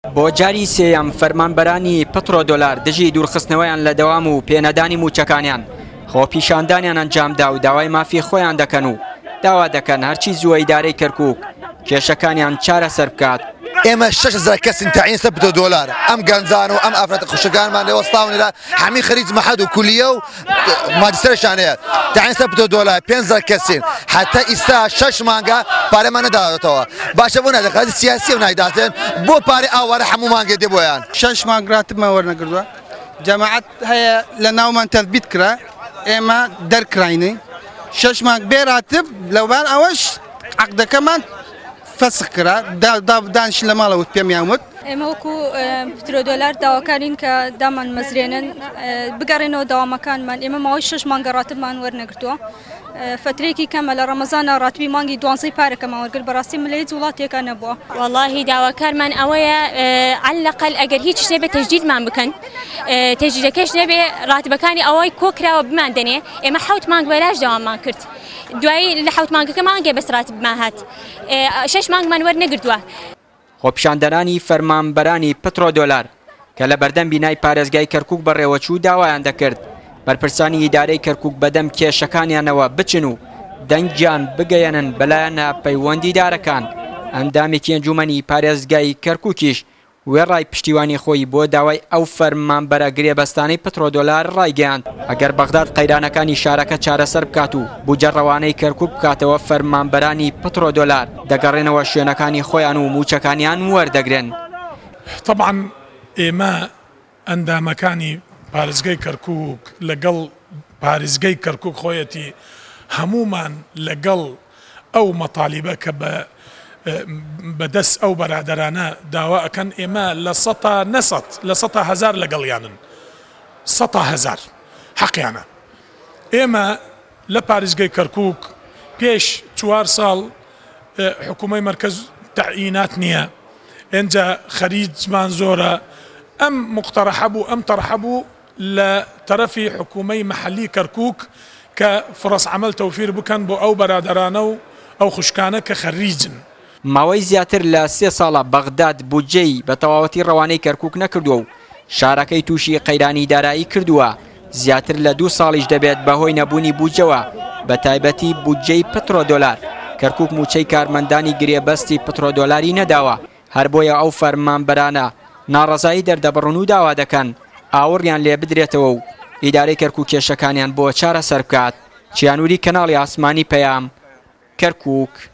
بۆ جاری سێیەم فەرمانبەرانی پترۆ دۆلار دژی دوورخستنەوەیان لە دەوام و پێنەدانی موچەکانیان خۆپیشاندانیان ئەنجامدا و داوای مافی خۆیان دەکەن و داوا دەکەن هەرچی زووە ئیدارەی کەرکووک کێشەکانیان چارەسەر بکات. ئێمە 6,000 کەسین تەعیین سەر دۆلار ئەم گەنجان و ئەم ئافرەتە خوشەکانمان لێوەستاونیرا هەمی خەریج مەحەد و کولیە و ماجستێرشان هەیە تەعیین سەر دۆلار 5,000 کەسین حتا ئیستا 6 مانگە پارەمان نەداوەتەوە باشە بۆ نەدەخات سیاسی و نایداتێن بۆ پارەی ئاوارە هەموو مانگێ دێ بۆیان 6 مانگ راتبمان وەرنەگردووە جەماعەت هەیە لە ناومان تەثبیت کرا ئێمە دەرکراینەی 6 مانگ بێ راتب لەوان ئەوەش عەقدەکەمان فەسخ کرا دانیشتن لە ماڵەوە پێمیان وت ئێمە وەکو پترۆ دۆلار داواکارین کە دامان مەزرێنن بگەڕێنەوە داوامەکانمان ئێمە ماوەی 6 مانگە راتبمان وەرنەگرتووە فترێکی کەمە لە ڕەمەزانە ڕاتبی مانگی 12 پارەکەمان وەرگرت بەڕاستی ملەیەت وڵاتێکە نەبووە. واللهی داواکارمان ئەوەیە عەلەقەل ئەگەر هیچ شتێ بێ تەجدیدمان بکەن تەجدیدەکەش نەبێ راتبەکانی ئەوەی کۆکراوە بمان دەنێ ئێمە 7 مانگ بەلاش داوامان کرد دوایی لە 7 مانگەکە مانگێ بەس راتبمان هات 6 مانگمان وەرنەگرتووە. خۆپیشاندەرانی فەرمانبەرانی پترۆ دۆلار کە لە بەردەم بینای پارێزگای کەرکووک بەڕێوەچوو داوایان دەکرد بەرپرسانی ئیدارەی کەرکووک بەدەم کێشەکانیانەوە بچن و دەنگیان بگەیەنن بەلایەنە پەیوەندیدارەکان. ئەندامێکی ئەنجومەنی پارێزگای کەرکووکیش وێڕای پشتیوانی خۆی بۆ داوای ئەو فەرمانبەرە گرێبەستانەی پترۆ دۆلار ڕایگەیاند ئەگەر بەغداد قەیرانەکانی شارەکە چارەسەر بکات و بوجەڕەوانەی کەرکووک بکاتەوە فەرمانبەرانی پترۆ دۆلار دەگەڕێنەوە شوێنەکانی خۆیان و موچەکانیان وەردەگرن. طبعا ئێمە ئەندامەکانی پارێزگای کەرکووک لەگەڵ پارێزگای کەرکووک خۆیەتی هەمومان لەگەڵ ئەو مەطالیبە کە بەدەست ئەو بەرادەرانە داوا ئەکەن ئێمە لە 100 نەسەد لە 100,000 لەگەڵیانن 100,000 حەقیانە. ئێمە لە پارێزگای کەرکووک پێش 4 ساڵ حکوومەی مەرکەز تەعیینات نییە ئێنجا خەریجمان زۆرە ئەم مقتەرەحە بوو ئەم تەرحە بوو لە تەرەفی حکوومەی مەحەلی کەرکووک کە فرص عمل تەوفیر بکەن بۆ ئەو بەرادەرانە و ئەو خوشکانە کە خەریجن. ماوەی زیاتر لە 3 ساڵە بەغداد بودجەی بە تەواوەتی ڕەوانەی کەرکووک نەکردووە و شارەکەی تووشی قەیرانی دارایی کردووە زیاتر لە 2 ساڵیش دەبێت بەهۆی نەبوونی بودجەوە بە تایبەتی بودجەی پترۆ دۆلار کەرکووک موچەی کارمەندانی گرێبەستی پترۆ دۆلاری نەداوە هەر بۆیە ئەو فەرمانبەرانە ناڕەزایی دەردەبڕن و داوا دەکەن ئاوڕیان لێ بدرێتەوە و ئیدارەی کەرکووک کێشەکانیان بۆ چارەسەر بکات. چیانووری کەناڵی ئاسمانی پەیام کەرکووک.